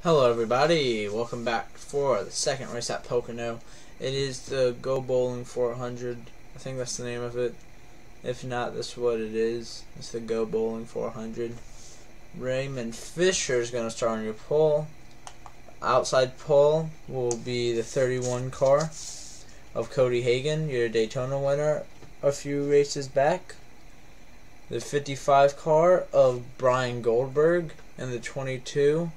Hello everybody, welcome back for the second race at Pocono. It is the Go Bowling 400, I think that's the name of it. If not, that's what it is. It's the Go Bowling 400. Raymond Fisher is going to start on your pole. Outside pole will be the 31 car of Cody Hagan, your Daytona winner a few races back. The 55 car of Brian Goldberg, and the 22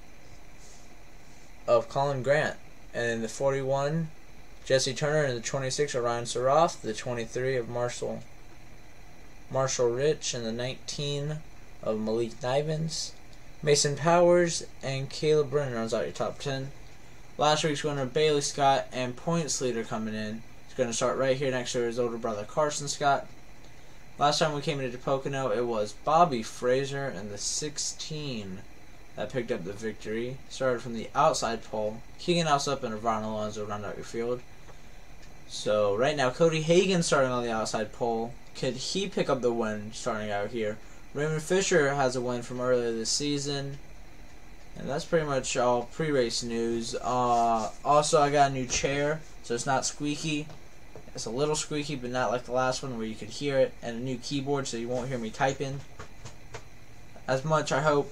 of Colin Grant, and the 41 Jesse Turner, and the 26 of Ryan Saroff, the 23 of Marshall Rich, and the 19 of Malik Nivens. Mason Powers and Caleb Brennan runs out your top 10. Last week's winner Bailey Scott and points leader coming in. He's going to start right here next to his older brother Carson Scott. Last time we came into Pocono, it was Bobby Fraser and the 16 that picked up the victory. Started from the outside pole. Keegan Alsop and Ron Alonso round out your field. So right now, Cody Hagan starting on the outside pole. Could he pick up the win starting out here? Raymond Fisher has a win from earlier this season. And that's pretty much all pre-race news. Also, I got a new chair, so it's not squeaky. It's a little squeaky, but not like the last one where you could hear it. And a new keyboard, so you won't hear me typing as much, I hope.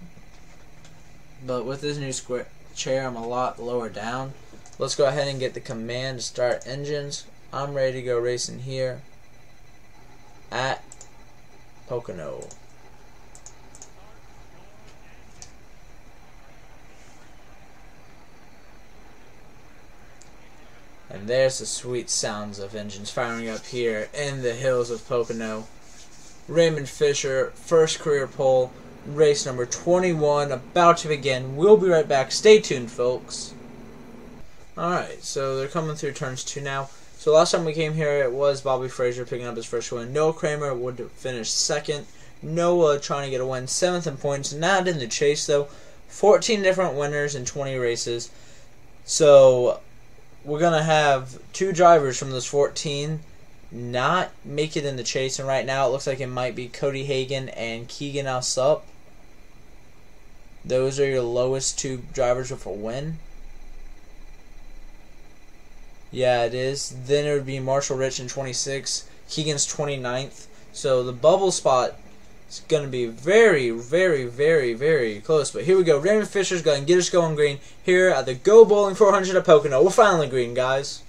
But with this new chair, I'm a lot lower down. Let's go ahead and get the command to start engines. I'm ready to go racing here at Pocono. And there's the sweet sounds of engines firing up here in the hills of Pocono. Raymond Fisher, first career pole. Race number 21 about to begin. We'll be right back. Stay tuned, folks. Alright, so they're coming through turns 2 now. So last time we came here, it was Bobby Fraser picking up his first win. Noah Kramer would finish second. Noah trying to get a win, 7th in points. Not in the chase, though. 14 different winners in 20 races. So we're going to have 2 drivers from those 14 not make it in the chase. And right now, it looks like it might be Cody Hagan and Keegan Alsop. Those are your lowest 2 drivers with a win. Yeah, it is. Then it would be Marshall Rich in 26. Keegan's 29th. So the bubble spot is going to be very, very, very, very close. But here we go. Raymond Fisher's going to get us going green here at the Go Bowling 400 at Pocono. We're finally green, guys.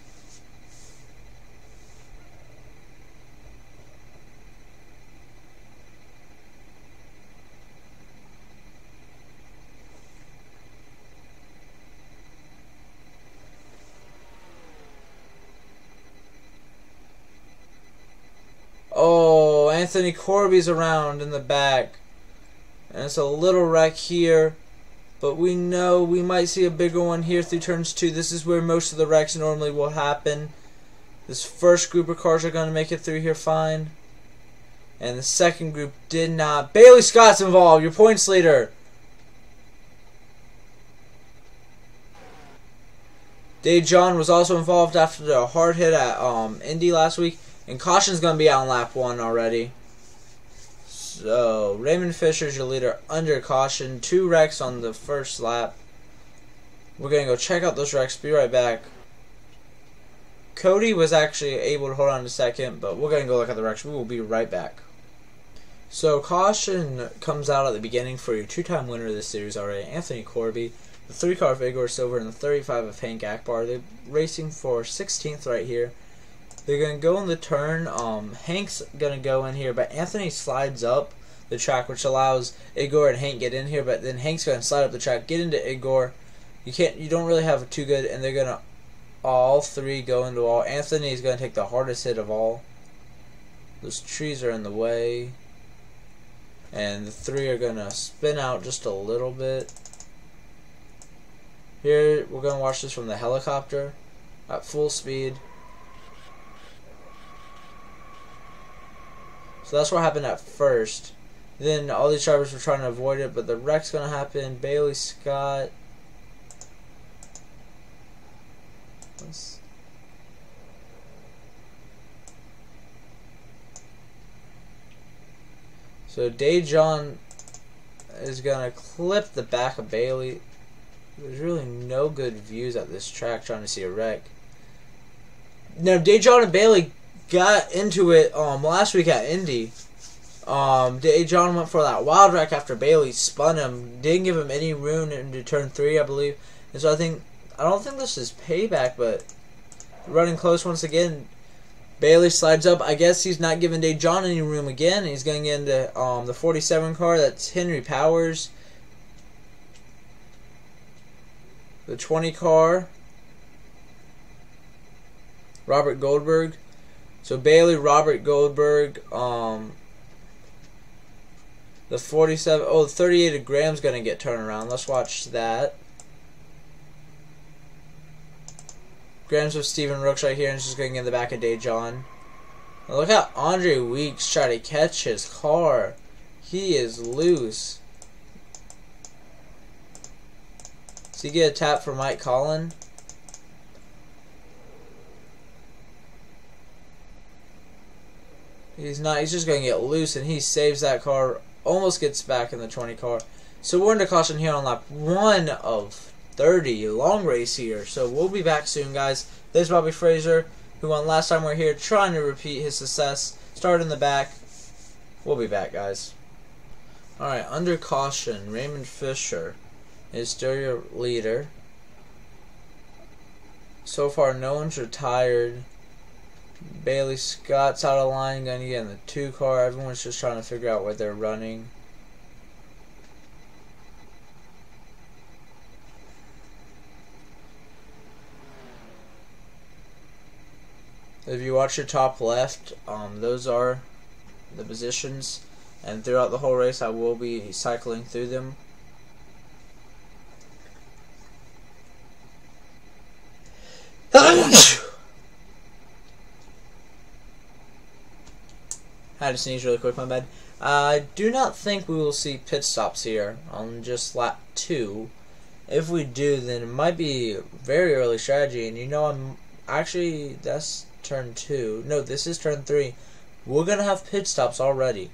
Oh, Anthony Corby's around in the back. And it's a little wreck here. But we know we might see a bigger one here through turns 2. This is where most of the wrecks normally will happen. This first group of cars are going to make it through here fine. And the second group did not. Bailey Scott's involved, your points leader. Dave John was also involved after the hard hit at Indy last week. And caution's going to be out on lap 1 already. So, Raymond Fisher's your leader under caution. 2 wrecks on the first lap. We're going to go check out those wrecks. Be right back. Cody was actually able to hold on to second, but we're going to go look at the wrecks. We will be right back. So, caution comes out at the beginning for your 2-time winner of this series already, Anthony Corby. The 3 car of Igor Silver and the 35 of Hank Akbar. They're racing for 16th right here. They're going to go in the turn. Hank's going to go in here, but Anthony slides up the track, which allows Igor and Hank get in here, but then Hank's going to slide up the track, get into Igor. You don't really have it too good, and they're going to all 3 go into wall. Anthony's going to take the hardest hit of all. Those trees are in the way. And the 3 are going to spin out just a little bit. Here, we're going to watch this from the helicopter at full speed. So that's what happened at first. Then all these drivers were trying to avoid it, but the wreck's going to happen. Bailey Scott. So Dave John is going to clip the back of Bailey. There's really no good views at this track trying to see a wreck. Now, Dejon and Bailey got into it last week at Indy. Dejon went for that wild wreck after Bailey spun him. Didn't give him any room into turn 3, I believe. And so I don't think this is payback, but running close once again. Bailey slides up. I guess he's not giving Dejon any room again. He's going to get into the 47 car. That's Henry Powers. The 20 car, Robert Goldberg. So Bailey, Robert Goldberg. The 47. Oh, the 38 of Graham's going to get turned around. Let's watch that. Graham's with Steven Rooks right here, and just going in the back of Dejon. Look how Andre Weeks tried to catch his car. He is loose. So you get a tap for Mike Collin. He's not. He's just going to get loose, and he saves that car. Almost gets back in the 20 car. So we're into caution here on lap 1 of 30. Long race here. So we'll be back soon, guys. This is Bobby Fraser, who won last time we were here, trying to repeat his success. Start in the back. We'll be back, guys. Alright, under caution, Raymond Fisher is still your leader. So far, no one's retired. Bailey Scott's out of line, going to get in the 2 car. Everyone's just trying to figure out where they're running. If you watch your top left, those are the positions. And throughout the whole race, I will be cycling through them. Had to sneeze really quick, my bad. I do not think we will see pit stops here on just lap 2. If we do, then it might be very early strategy. And you know, that's turn 2. No, this is turn 3. We're going to have pit stops already.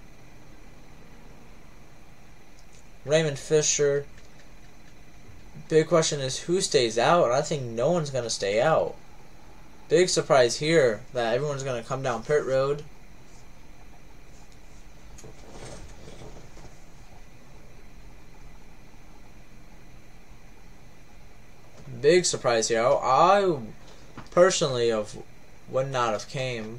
Raymond Fisher. Big question is who stays out, and I think no one's going to stay out. Big surprise here that everyone's going to come down pit road. Big surprise here. I personally would not have came.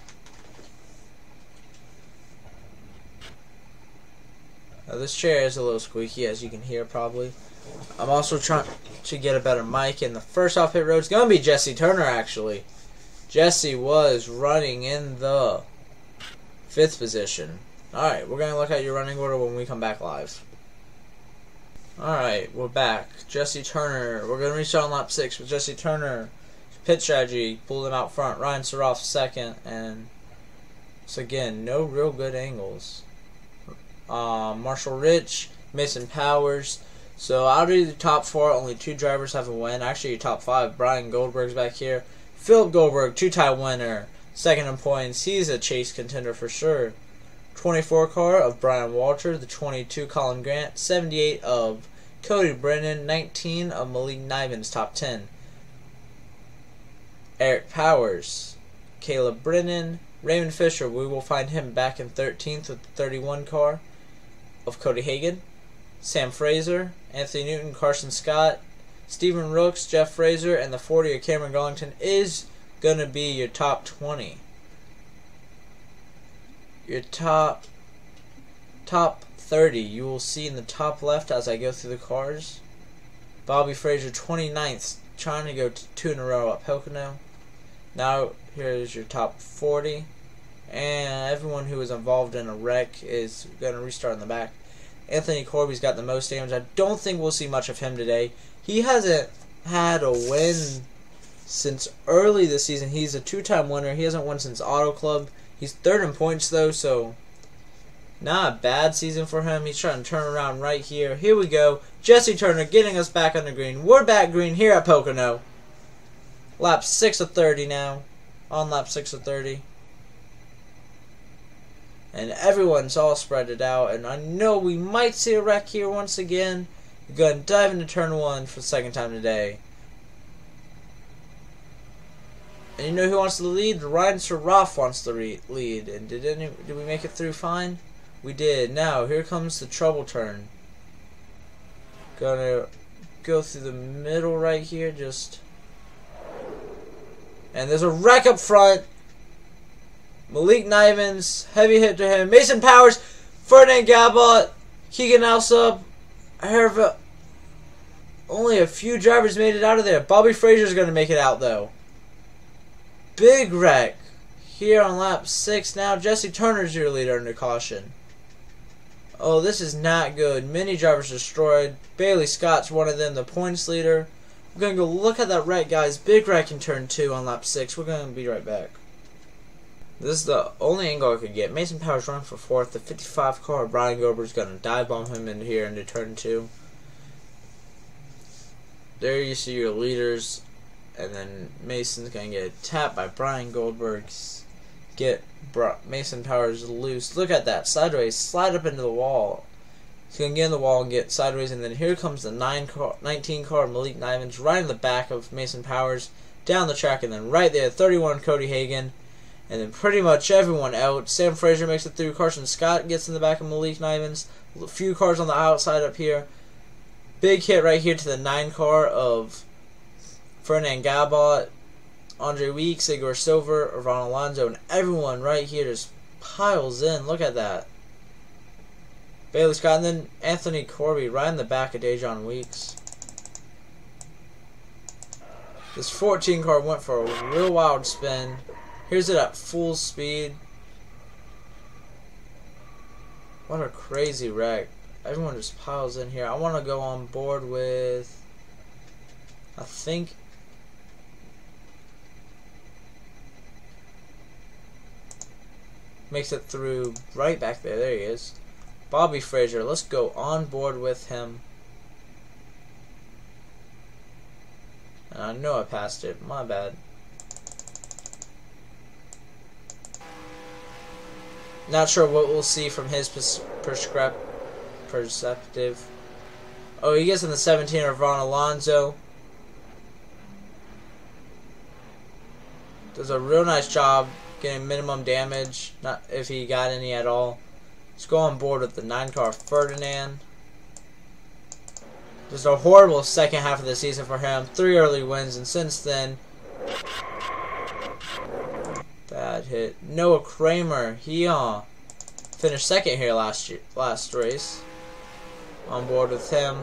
Now this chair is a little squeaky, as you can hear probably. I'm also trying to get a better mic, and the first off pit road is going to be Jesse Turner, actually. Jesse was running in the 5th position. Alright, we're going to look at your running order when we come back live. Alright, we're back. Jesse Turner. We're going to restart on lap 6 with Jesse Turner. Pit strategy, pulled him out front. Ryan Saroff 2nd, and so again, no real good angles. Marshall Rich, Mason Powers. So out of the top 4, only 2 drivers have a win. Actually, your top 5. Brian Goldberg's back here. Philip Goldberg, 2-time winner, 2nd in points. He's a chase contender for sure. 24 car of Brian Walter, the 22 Colin Grant, 78 of Cody Brennan, 19 of Malik Niven's top 10. Eric Powers, Caleb Brennan, Raymond Fisher, we will find him back in 13th with the 31 car of Cody Hagan. Sam Fraser, Anthony Newton, Carson Scott, Steven Rooks, Jeff Fraser, and the 40 of Cameron Garlington is going to be your top 20. Your top 30, you will see in the top left as I go through the cars. Bobby Fraser, 29th, trying to go 2 in a row at Pocono. Now, here's your top 40. And everyone who was involved in a wreck is going to restart in the back. Anthony Corby's got the most damage. I don't think we'll see much of him today. He hasn't had a win since early this season. He's a 2-time winner. He hasn't won since Auto Club. He's 3rd in points, though, so not a bad season for him. He's trying to turn around right here. Here we go. Jesse Turner getting us back on the green. We're back green here at Pocono. Lap 6 of 30 now. On lap 6 of 30. And everyone's all spread it out. And I know we might see a wreck here once again. We're going to dive into turn 1 for the second time today. And you know who wants to lead? Ryan Saraf wants to lead. And did we make it through fine? We did. Now, here comes the trouble turn. Gonna go through the middle right here, just... And there's a wreck up front. Malik Nivens, heavy hit to him. Mason Powers, Ferdinand Gabot, Keegan Alsop, Herva. Only a few drivers made it out of there. Bobby Fraser's going to make it out, though. Big wreck. Here on lap 6 now. Jesse Turner's your leader under caution. Oh, this is not good. Many drivers destroyed. Bailey Scott's one of them, the points leader. We're going to go look at that wreck, guys. Big wreck in turn 2 on lap 6. We're going to be right back. This is the only angle I could get. Mason Powers running for 4th. The 55 car, Brian Gober's going to dive bomb him in here into turn 2. There you see your leaders. And then Mason's going to get tapped by Brian Goldberg. Get Mason Powers loose. Look at that. Sideways. Slide up into the wall. He's going to get in the wall and get sideways. And then here comes the 19 car Malik Nivens right in the back of Mason Powers. Down the track. And then right there, 31 Cody Hagan. And then pretty much everyone out. Sam Fraser makes it through. Carson Scott gets in the back of Malik Nivens. A few cars on the outside up here. Big hit right here to the 9 car of Ferdinand Gabot, Andre Weeks, Igor Silver, Ron Alonso, and everyone right here just piles in. Look at that. Bailey Scott, and then Anthony Corby right in the back of Dejon Weeks. This 14 car went for a real wild spin. Here's it at full speed. What a crazy wreck. Everyone just piles in here. I want to go on board with, I think, makes it through right back there. There he is. Bobby Fraser. Let's go on board with him. And I know I passed it. My bad. Not sure what we'll see from his perspective. Oh, he gets in the 17 of Ron Alonso. Does a real nice job getting minimum damage, not if he got any at all. Let's go on board with the 9 car Ferdinand. Just a horrible second half of the season for him. 3 early wins, and since then, bad hit. Noah Kramer, he finished second here last race. On board with him.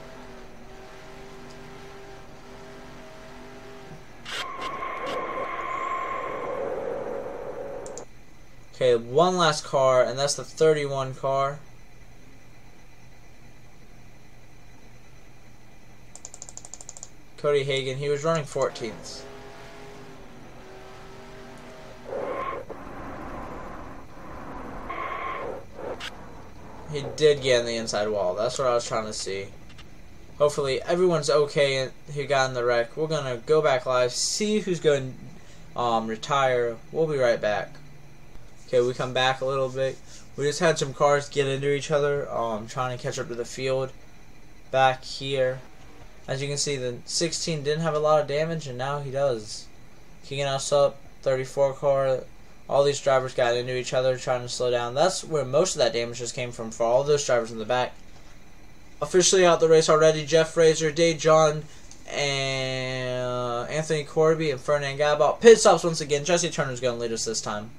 Okay, one last car, and that's the 31 car. Cody Hagan, he was running 14th. He did get in the inside wall. That's what I was trying to see. Hopefully everyone's okay who got in the wreck. We're going to go back live, see who's going to retire. We'll be right back. Okay, we come back a little bit. We just had some cars get into each other, trying to catch up to the field. Back here, as you can see, the 16 didn't have a lot of damage, and now he does. Kicking us up, 34 car. All these drivers got into each other, trying to slow down. That's where most of that damage just came from for all those drivers in the back. Officially out the race already, Jeff Fraser, Dave John, and Anthony Corby, and Ferdinand Gabot. Pit stops once again. Jesse Turner's going to lead us this time.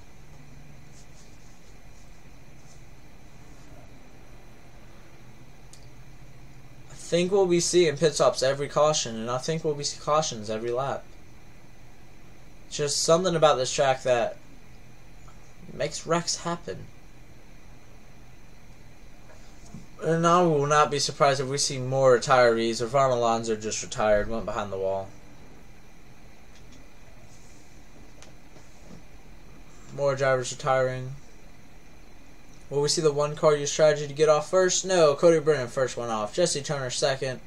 I think we'll be seeing pit stops every caution, and I think we'll be seeing cautions every lap. Just something about this track that makes wrecks happen. And I will not be surprised if we see more retirees. If Ron Alonso just retired, went behind the wall. More drivers retiring. Will we see the 1 car use strategy to get off first? No, Cody Brennan first went off. Jesse Turner second.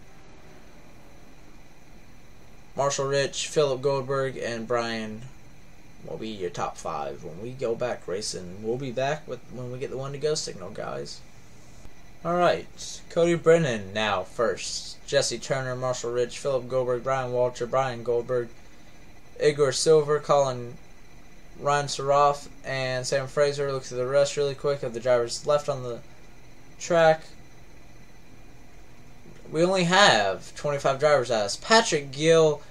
Marshall Rich, Philip Goldberg, and Brian will be your top 5 when we go back racing. We'll be back when we get the 1 to go signal, guys. Alright, Cody Brennan now first. Jesse Turner, Marshall Rich, Philip Goldberg, Brian Walter, Brian Goldberg, Igor Silver, Colin Ryan Saroff, and Sam Fraser. Look through the rest really quick of the drivers left on the track. We only have 25 drivers as Patrick Gill,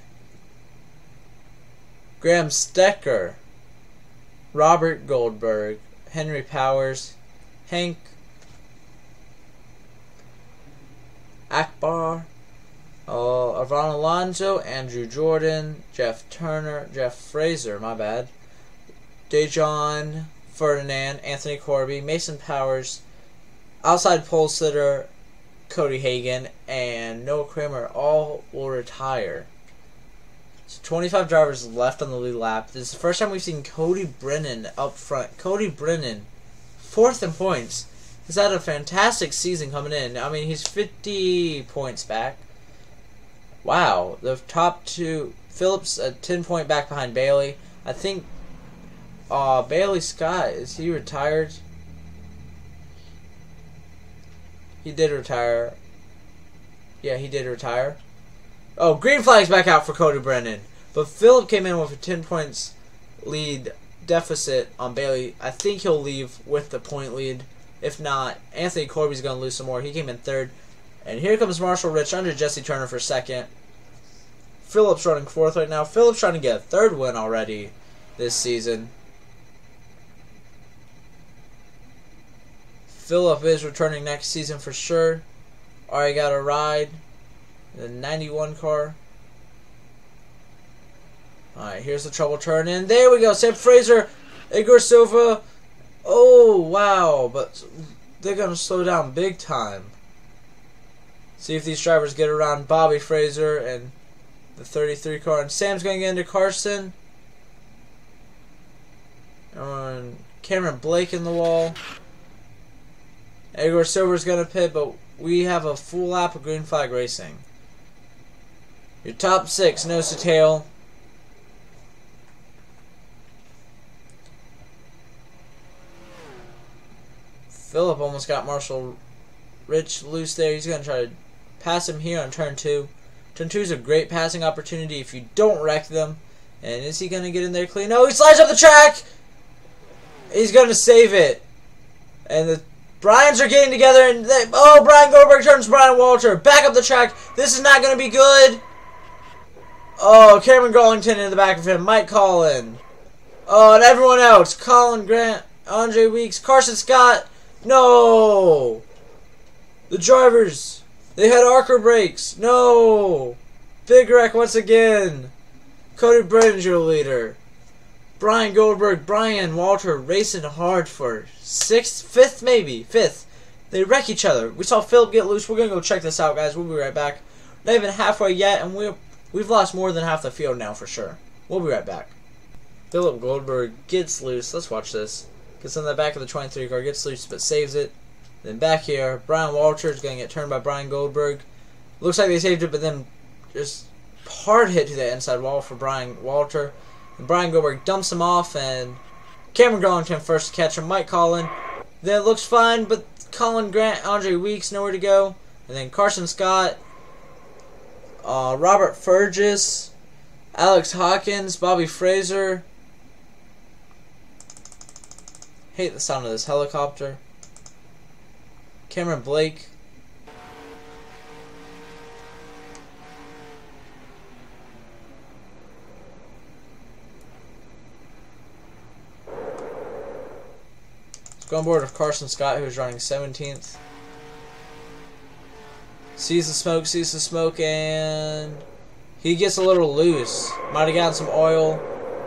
Graham Stecker, Robert Goldberg, Henry Powers, Hank Akbar, Avon Alonso, Andrew Jordan, Jeff Fraser, my bad, Dejon Ferdinand, Anthony Corby, Mason Powers, outside pole sitter Cody Hagan, and Noah Kramer all will retire. So 25 drivers left on the lead lap. This is the first time we've seen Cody Brennan up front. Cody Brennan, 4th in points. He's had a fantastic season coming in. I mean, he's 50 points back. Wow. The top two, Phillips a 10-point back behind Bailey. I think Bailey Scott, is he retired? He did retire. Yeah, he did retire. Oh, green flag's back out for Cody Brennan. But Phillip came in with a 10 points lead deficit on Bailey. I think he'll leave with the point lead. If not, Anthony Corby's going to lose some more. He came in 3rd. And here comes Marshall Rich under Jesse Turner for 2nd. Phillip's running 4th right now. Phillip's trying to get a 3rd win already this season. Phillip is returning next season for sure. Already got a ride. The 91 car. Alright, here's the trouble turn in. There we go. Sam Fraser, Igor Silva. Oh, wow. But they're going to slow down big time. See if these drivers get around Bobby Fraser and the 33 car. And Sam's going to get into Carson. And Cameron Blake in the wall. Igor Silver's going to pit, but we have a full lap of green flag racing. Your top 6, nose to tail. Phillip almost got Marshall Rich loose there. He's going to try to pass him here on turn 2. Turn 2 is a great passing opportunity if you don't wreck them. And is he going to get in there clean? No, he slides up the track! He's going to save it. And the Bryans are getting together, and Brian Goldberg turns Brian Walter. Back up the track. This is not going to be good. Oh, Cameron Garlington in the back of him. Mike Collin. Oh, and everyone else. Colin Grant, Andre Weeks, Carson Scott. No. The drivers. They had arcer brakes. No. Big wreck once again. Cody Brennan's your leader. Brian Goldberg, Brian Walter racing hard for 6th, 5th maybe, 5th. They wreck each other. We saw Phillip get loose. We're going to go check this out, guys. We'll be right back. Not even halfway yet, and we've lost more than half the field now for sure. We'll be right back. Phillip Goldberg gets loose. Let's watch this. Gets in the back of the 23 car, gets loose, but saves it. Then back here, Brian Walter is going to get turned by Brian Goldberg. Looks like they saved it, but then just hard hit to the inside wall for Brian Walter. And Brian Goldberg dumps him off, and Cameron Garlington first to catch him. Mike Collin. Then it looks fine, but Colin Grant, Andre Weeks, nowhere to go. And then Carson Scott, Robert Fergus, Alex Hawkins, Bobby Fraser. Hate the sound of this helicopter. Cameron Blake. Let's go on board with Carson Scott, who is running 17th. Sees the smoke, and he gets a little loose. Might have gotten some oil.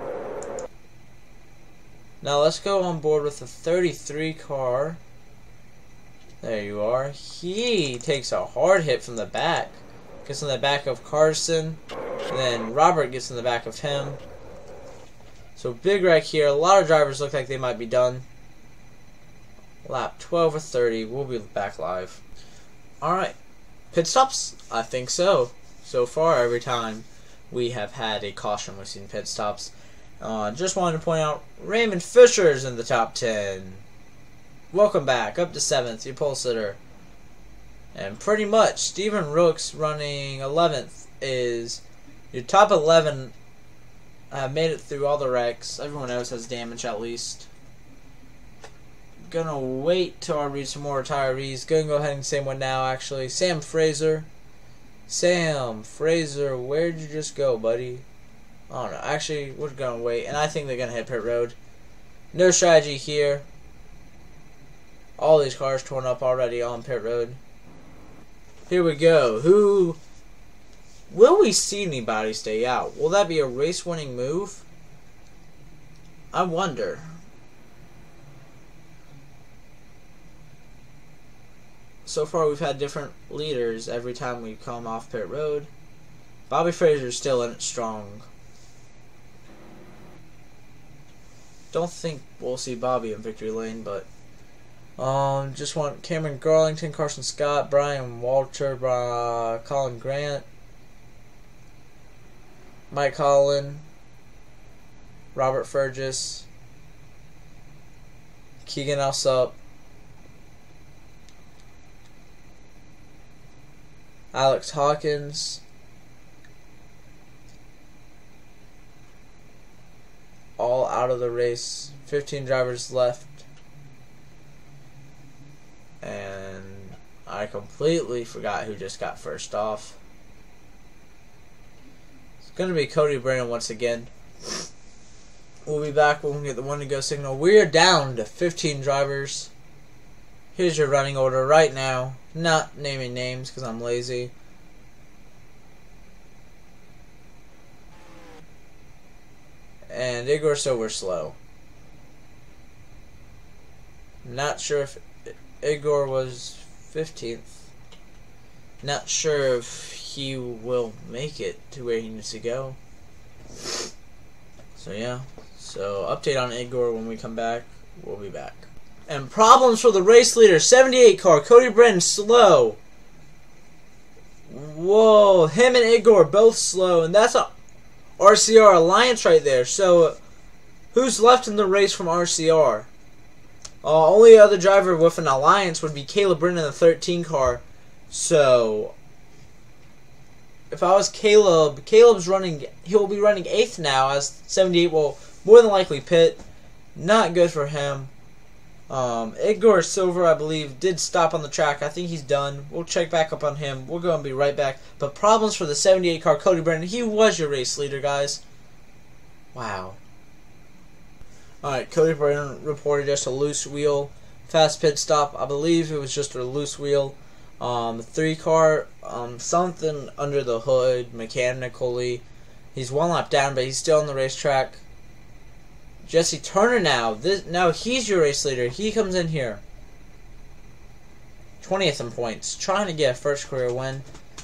Now let's go on board with the 33 car. There you are. He takes a hard hit from the back. Gets in the back of Carson. And then Robert gets in the back of him. So big wreck here. A lot of drivers look like they might be done. Lap 12 or 30. We'll be back live. Alright. Pit stops? I think so. So far, every time we have had a caution, we've seen pit stops. Just wanted to point out, Raymond Fisher's in the top 10. Welcome back. Up to 7th, your pole sitter. And pretty much, Steven Rooks running 11th is your top 11 have made it through all the wrecks. Everyone else has damage at least. Gonna wait till I read some more retirees. Gonna go ahead and say one now actually. Sam Fraser. Sam Fraser, where'd you just go, buddy? I don't know. Actually, we're gonna wait, and I think they're gonna hit pit road. No strategy here. All these cars torn up already on pit road. Here we go. Who will we see anybody stay out? Will that be a race-winning move? I wonder. So far, we've had different leaders every time we come off pit road. Bobby Fraser's still in it strong. Don't think we'll see Bobby in victory lane, but just want Cameron Garlington, Carson Scott, Brian Walter, Colin Grant, Mike Holland, Robert Fergus, Keegan Alsup, Alex Hawkins, all out of the race. 15 drivers left. And I completely forgot who just got first off. It's going to be Cody Brennan once again. We'll be back when we get the one to go signal. We're down to 15 drivers. Here's your running order right now. Not naming names because I'm lazy. And Igor Silver slow. Not sure if Igor was 15th. Not sure if he will make it to where he needs to go. So yeah. So update on Igor when we come back. We'll be back. And problems for the race leader. 78 car. Cody Brennan slow. Whoa. Him and Igor both slow. And that's a RCR alliance right there. So who's left in the race from RCR? Only other driver with an alliance would be Caleb Brennan in the 13 car. So if I was Caleb, Caleb's running, he'll be running 8th now as 78 will more than likely pit. Not good for him. Igor Silver, I believe, did stop on the track. I think he's done. We'll check back up on him. We're going to be right back. But problems for the 78 car, Cody Brennan. He was your race leader, guys. Wow. Alright, Cody Brennan reported just a loose wheel. Fast pit stop. I believe it was just a loose wheel. The 3 car, something under the hood, mechanically. He's one lap down, but he's still on the racetrack. Jesse Turner now. Now he's your race leader. He comes in here. 20th in points. Trying to get a first career win.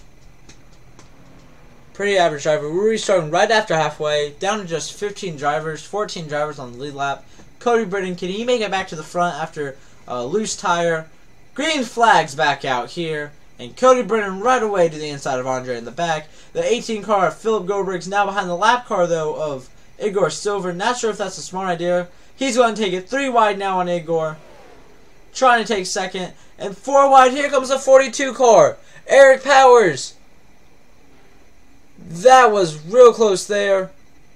Pretty average driver. We're restarting right after halfway. Down to just 15 drivers. 14 drivers on the lead lap. Cody Brennan, can he make it back to the front after a loose tire? Green flags back out here. And Cody Brennan right away to the inside of Andre in the back. The 18 car, Philip Goldberg's now behind the lap car, though, of Igor Silver. Not sure if that's a smart idea. He's going to take it 3 wide now on Igor. Trying to take second. And 4 wide. Here comes the 42 car. Eric Powers. That was real close there.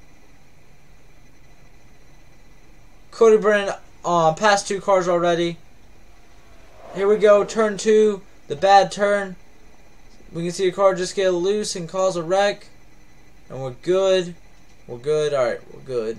Cody Brennan passed 2 cars already. Here we go. Turn 2. The bad turn. We can see a car just get loose and cause a wreck. And we're good. We're good. Alright, we're good.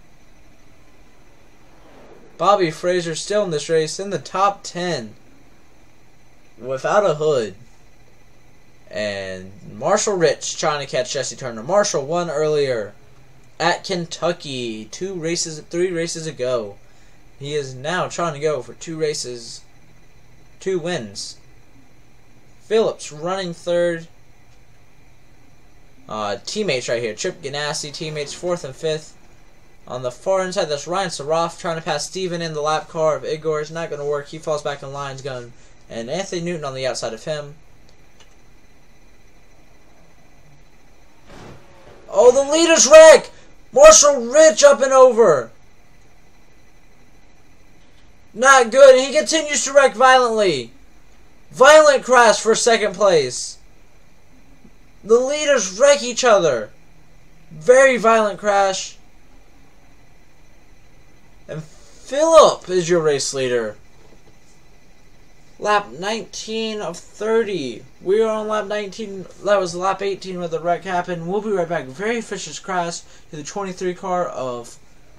Bobby Fraser still in this race in the top 10. Without a hood. And Marshall Rich trying to catch Jesse Turner. Marshall won earlier at Kentucky. 3 races ago. He is now trying to go for 2 races. 2 wins. Phillips running 3rd. Teammates right here. Chip Ganassi, teammates 4th and 5th. On the far inside, that's Ryan Saroff trying to pass Steven in the lap car of Igor. It's not going to work. He falls back in line's gun. And Anthony Newton on the outside of him. Oh, the leader's wreck! Marshall Rich up and over. Not good. He continues to wreck violently. Violent crash for second place. The leaders wreck each other. Very violent crash. And Philip is your race leader. Lap 19 of 30. We are on lap 19. That was lap 18 where the wreck happened. We'll be right back. Very vicious crash to the 23 car of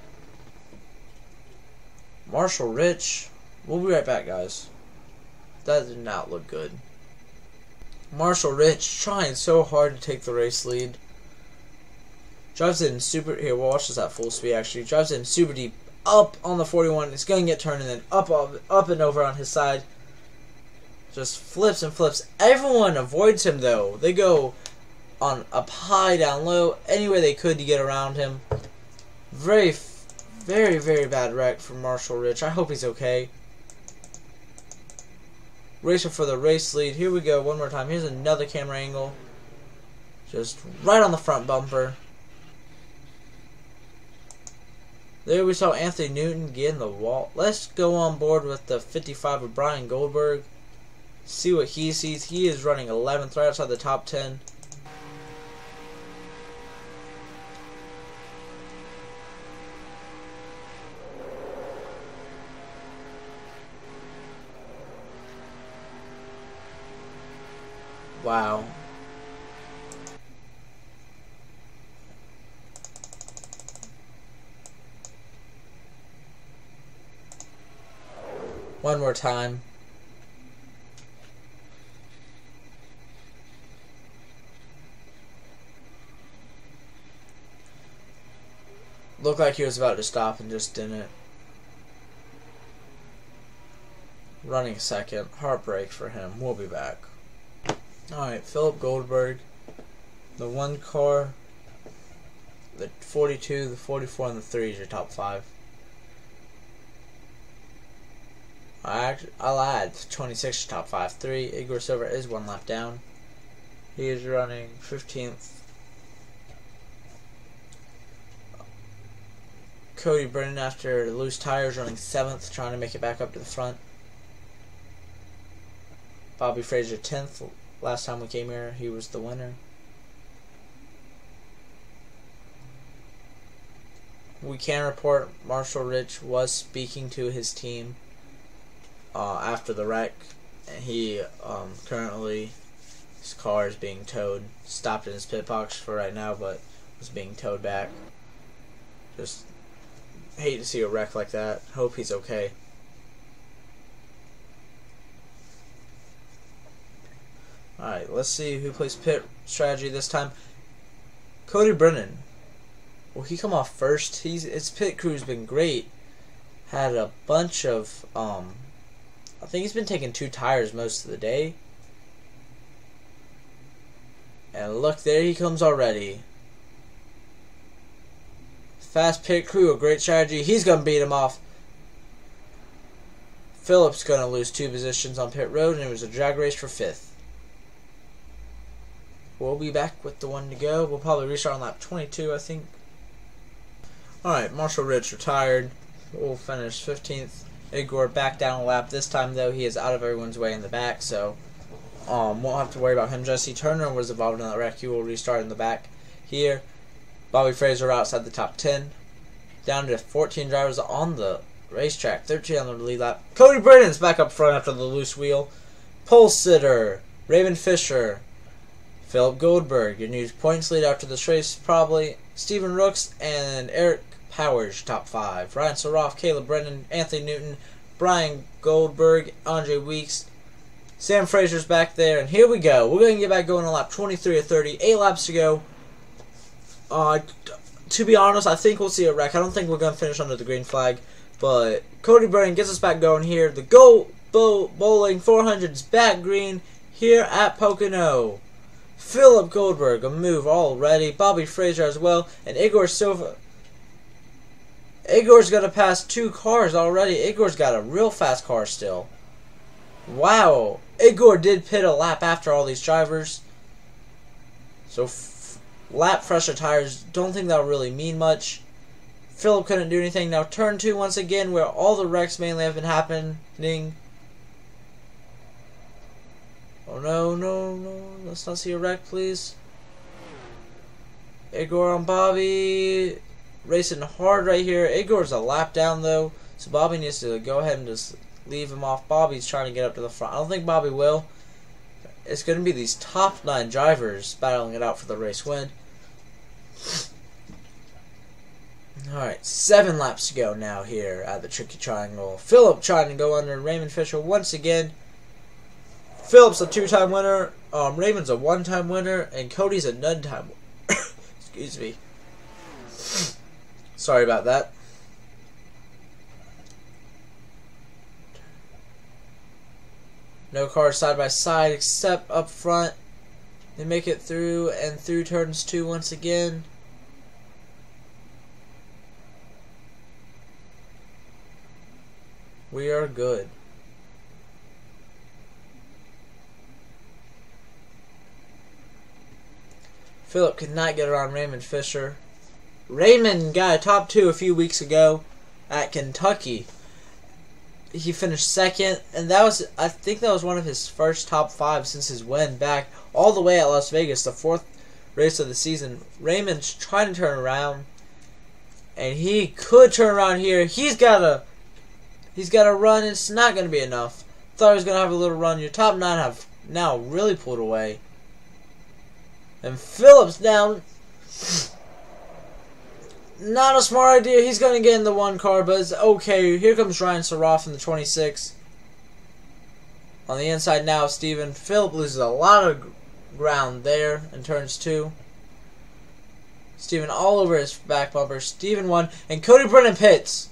Marshall Rich. We'll be right back, guys. That did not look good. Marshall Rich trying so hard to take the race lead. Drives in super... Here, we'll watch this at full speed, actually. Drives in super deep. Up on the 41. It's going to get turned and then up and over on his side. Just flips and flips. Everyone avoids him, though. They go on up high, down low, any way they could to get around him. Very, very bad wreck for Marshall Rich. I hope he's okay. Racer for the race lead. Here we go, one more time. Here's another camera angle. Just right on the front bumper. There we saw Anthony Newton get in the wall. Let's go on board with the 55 of Brian Goldberg. See what he sees. He is running 11th, right outside the top 10. Wow. One more time. Looked like he was about to stop and just didn't. Running second. Heartbreak for him. We'll be back. Alright, Philip Goldberg. The 1 car. The 42, the 44, and the 3 is your top 5. I'll add 26 top 5. 3, Igor Silva is 1 lap down. He is running 15th. Cody Brennan, after loose tires, running 7th, trying to make it back up to the front. Bobby Fraser 10th. Last time we came here, he was the winner. We can report Marshall Rich was speaking to his team after the wreck, and he currently, his car is being towed. Stopped in his pit box for right now, but was being towed back. Just hate to see a wreck like that. Hope he's okay. Alright, let's see who plays pit strategy this time. Cody Brennan. Will he come off first? His pit crew's been great. Had a bunch of I think he's been taking 2 tires most of the day. And look, there he comes already. Fast pit crew, a great strategy. He's gonna beat him off. Philip's gonna lose 2 positions on pit road, and it was a drag race for 5th. We'll be back with the 1 to go. We'll probably restart on lap 22, I think. Alright, Marshall Rich retired. We'll finish 15th. Igor back down a lap. This time, though, he is out of everyone's way in the back, so won't have to worry about him. Jesse Turner was involved in that wreck. He will restart in the back here. Bobby Fraser outside the top 10. Down to 14 drivers on the racetrack. 13 on the lead lap. Cody Brennan's back up front after the loose wheel. Pole sitter. Raven Fisher. Philip Goldberg, your new points lead after this race, probably. Stephen Rooks and Eric Powers, top 5. Ryan Saroff, Caleb Brennan, Anthony Newton, Brian Goldberg, Andre Weeks. Sam Fraser's back there, and here we go. We're going to get back going on lap 23 of 30. 8 laps to go. To be honest, I think we'll see a wreck. I don't think we're going to finish under the green flag, but Cody Brennan gets us back going here. The Go Bowling 400's back green here at Pocono. Philip Goldberg, a move already. Bobby Fraser as well. And Igor Silva. Igor's going to pass 2 cars already. Igor's got a real fast car still. Wow. Igor did pit a lap after all these drivers. So, lap fresher tires. Don't think that'll really mean much. Philip couldn't do anything. Now, turn 2 once again, where all the wrecks mainly have been happening. no, no, no. Let's not see a wreck, please. Igor on Bobby. Racing hard right here. Igor's a lap down, though. So Bobby needs to go ahead and just leave him off. Bobby's trying to get up to the front. I don't think Bobby will. It's going to be these top 9 drivers battling it out for the race win. Alright, 7 laps to go now here at the Tricky Triangle. Philip trying to go under Raymond Fisher once again. Philip's a 2-time winner. Raymond's a 1-time winner. And Cody's a none-time winner. Excuse me. Sorry about that. No cars side by side except up front. They make it through and through turns 2 once again. We are good. Philip could not get around Raymond Fisher. Raymond got a top 2 a few weeks ago at Kentucky. He finished 2nd, and that was, I think that was one of his first top 5 since his win back all the way at Las Vegas, the 4th race of the season. Raymond's trying to turn around, and he could turn around here. He's got a run. It's not going to be enough. Thought he was going to have a little run. Your top 9 have now really pulled away. And Phillips down. Not a smart idea. He's going to get in the 1 car, but it's okay. Here comes Ryan Saroff in the 26. On the inside now, Steven. Phillip loses a lot of ground there in turns 2. Steven all over his back bumper. Steven won, and Cody Brennan pits.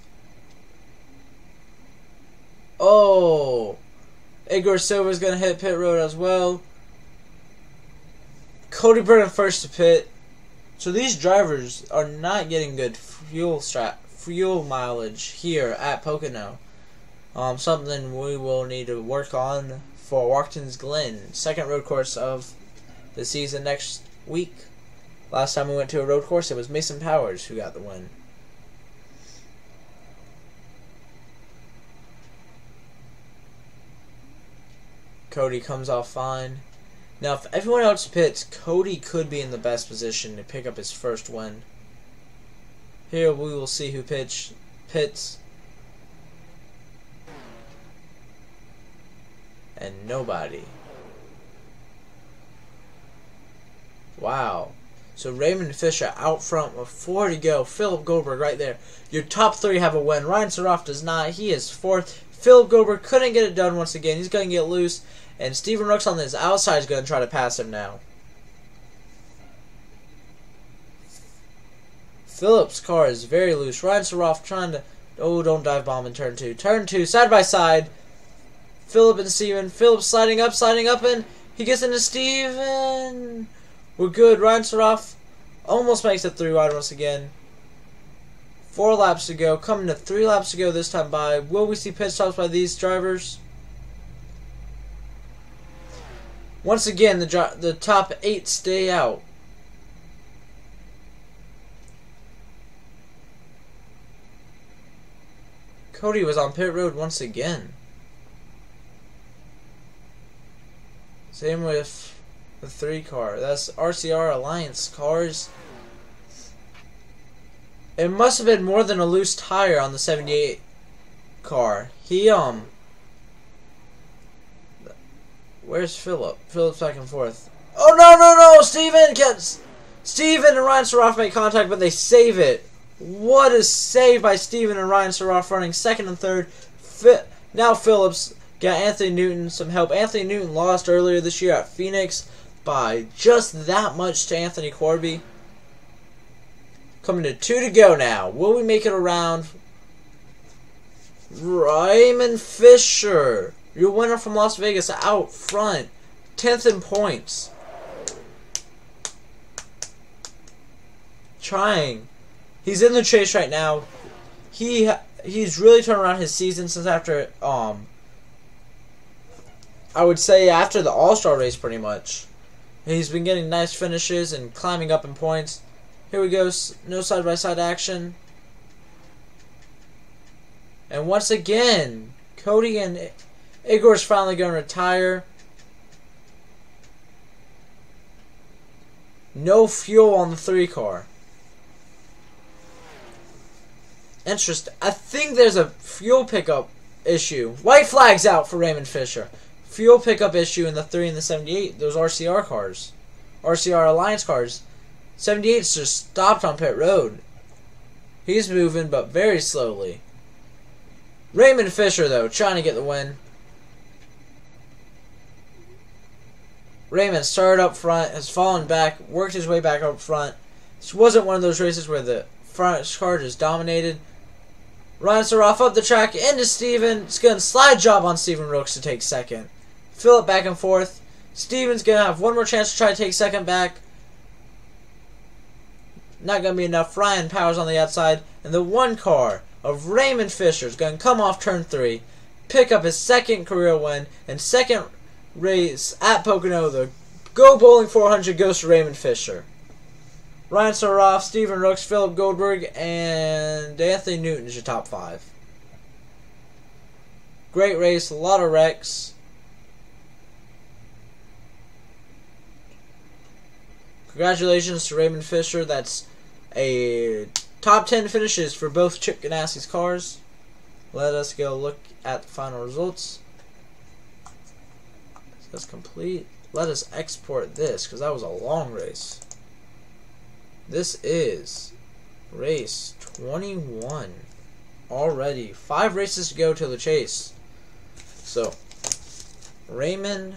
Oh, Igor Silva's going to hit pit road as well. Cody Brennan first to pit. So these drivers are not getting good fuel mileage here at Pocono. Something we will need to work on for Watkins Glen, 2nd road course of the season next week. Last time we went to a road course, it was Mason Powers who got the win. Cody comes off fine. Now, if everyone else pits, Cody could be in the best position to pick up his first win. Here we will see who pits. And nobody. Wow. So Raymond Fisher out front with 4 to go. Philip Goldberg right there. Your top 3 have a win. Ryan Saroff does not. He is 4th. Philip Goldberg couldn't get it done once again. He's going to get loose. And Steven Rooks on his outside is going to try to pass him now. Phillips' car is very loose. Ryan Saroff trying to... Oh, don't dive bomb in turn 2. Turn 2, side by side. Philip and Steven. Philip sliding up, and he gets into Steven. We're good. Ryan Saroff almost makes it through wide once again. 4 laps to go. Coming to 3 laps to go this time by. Will we see pit stops by these drivers? Once again, the top 8 stay out. Cody was on pit road once again. Same with the 3 car. That's RCR Alliance cars. It must have been more than a loose tire on the 78 car. Where's Philip? Philip's back and forth. Oh, no! Steven and Ryan Saroff make contact, but they save it. What a save by Steven and Ryan Saroff running 2nd and 3rd. Now Phillips got Anthony Newton some help. Anthony Newton lost earlier this year at Phoenix by just that much to Anthony Corby. Coming to 2 to go now. Will we make it around? Raymond Fisher, your winner from Las Vegas, out front. 10th in points. Trying. He's in the chase right now. He's really turned around his season since after, I would say after the All-Star race pretty much. He's been getting nice finishes and climbing up in points. Here we go. No side-by-side action. And once again, Cody and Igor's finally going to retire. No fuel on the 3 car. Interesting. I think there's a fuel pickup issue. White flags out for Raymond Fisher. Fuel pickup issue in the 3 and the 78. Those RCR cars. RCR Alliance cars. 78's just stopped on pit road. He's moving, but very slowly. Raymond Fisher, though, trying to get the win. Raymond started up front, has fallen back, worked his way back up front. This wasn't one of those races where the front car just dominated. Ryan Saroff up the track into Steven. It's going to slide job on Steven Rooks to take second. Fill it back and forth. Steven's going to have one more chance to try to take second back. Not going to be enough. Ryan Powers on the outside. And the 1 car of Raymond Fisher is going to come off turn 3. Pick up his 2nd career win. And 2nd race at Pocono. The Go Bowling 400 goes to Raymond Fisher. Ryan Saroff, Steven Rooks, Philip Goldberg, and Anthony Newton is your top 5. Great race, a lot of wrecks. Congratulations to Raymond Fisher. That's a top 10 finishes for both Chip Ganassi's cars. Let us go look at the final results. That's complete. Let us export this because that was a long race. This is race 21 already. 5 races to go to the chase. So, Raymond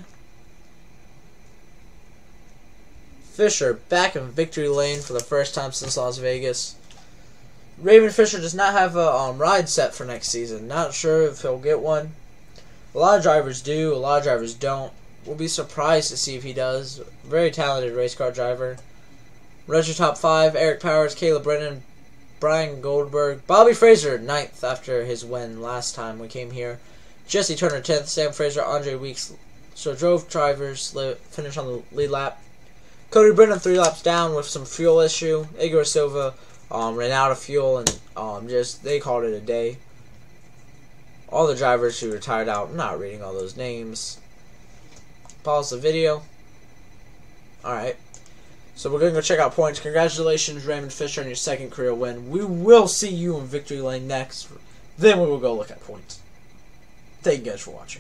Fisher back in victory lane for the first time since Las Vegas. Raymond Fisher does not have a ride set for next season. Not sure if he'll get one. A lot of drivers do, a lot of drivers don't. We'll be surprised to see if he does. Very talented race car driver. Retro top 5, Eric Powers, Caleb Brennan, Brian Goldberg, Bobby Fraser, 9th after his win last time we came here. Jesse Turner, 10th, Sam Fraser, Andre Weeks. So drove drivers finish on the lead lap. Cody Brennan 3 laps down with some fuel issue. Igor Silva ran out of fuel and they called it a day. All the drivers who retired out, I'm not reading all those names. Pause the video. Alright. So we're going to go check out points. Congratulations, Raymond Fisher, on your 2nd career win. We will see you in victory lane next. Then we will go look at points. Thank you guys for watching.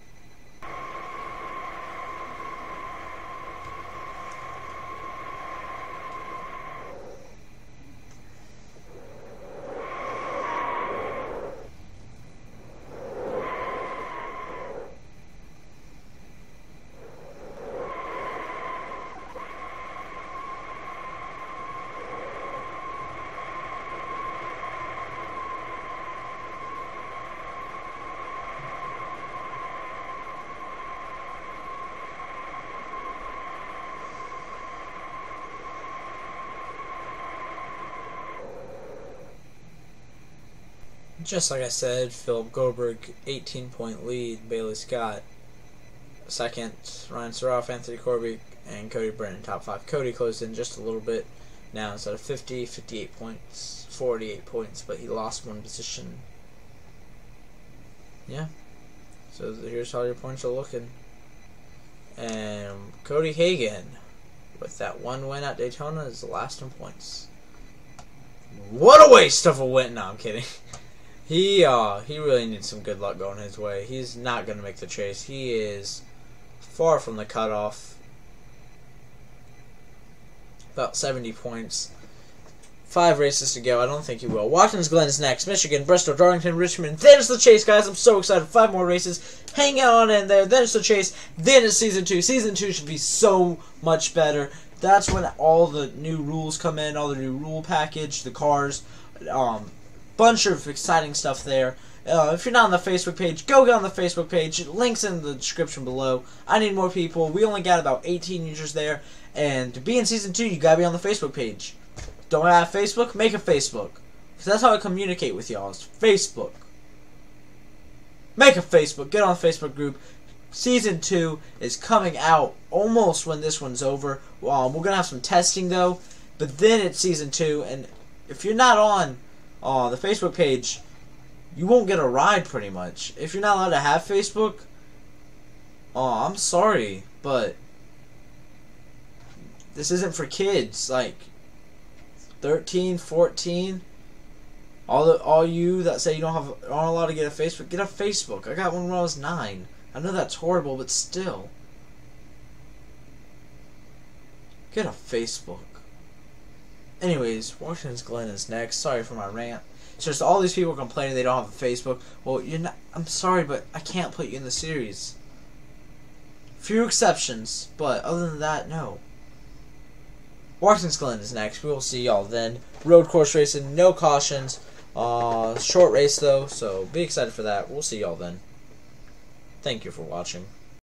Just like I said, Philip Goldberg, 18-point lead. Bailey Scott, 2nd. Ryan Saroff, Anthony Corby, and Cody Brennan, top 5. Cody closed in just a little bit now instead of 50, 58 points, 48 points, but he lost 1 position. Yeah. So here's how your points are looking. And Cody Hagan, with that 1 win at Daytona, is the last in points. What a waste of a win! No, I'm kidding. He really needs some good luck going his way. He's not going to make the chase. He is far from the cutoff. About 70 points. 5 races to go. I don't think he will. Watkins Glen's next. Michigan, Bristol, Darlington, Richmond. Then it's the chase, guys. I'm so excited. 5 more races. Hang on in there. Then it's the chase. Then it's Season 2. Season 2 should be so much better. That's when all the new rules come in. All the new rule package. The cars. Bunch of exciting stuff there. If you're not on the Facebook page, go get on the Facebook page. Links in the description below. I need more people. We only got about 18 users there. And to be in Season 2, you gotta be on the Facebook page. Don't have Facebook? Make a Facebook. Because that's how I communicate with y'all. It's Facebook. Make a Facebook. Get on the Facebook group. Season 2 is coming out almost when this one's over. We're going to have some testing, though. But then it's Season 2. And if you're not on the Facebook page, you won't get a ride, pretty much. If you're not allowed to have Facebook, I'm sorry, but This isn't for kids, like 13, 14. All you that say you aren't allowed to get a Facebook, get a Facebook. I got one when I was 9. I know that's horrible, but still. Get a Facebook. Anyways, Washington's Glen is next. Sorry for my rant. It's just all these people complaining they don't have a Facebook. Well, you're not. I'm sorry, but I can't put you in the series. Few exceptions, but other than that, no. Washington's Glen is next. We will see y'all then. Road course racing, no cautions. Short race though, so be excited for that. We'll see y'all then. Thank you for watching.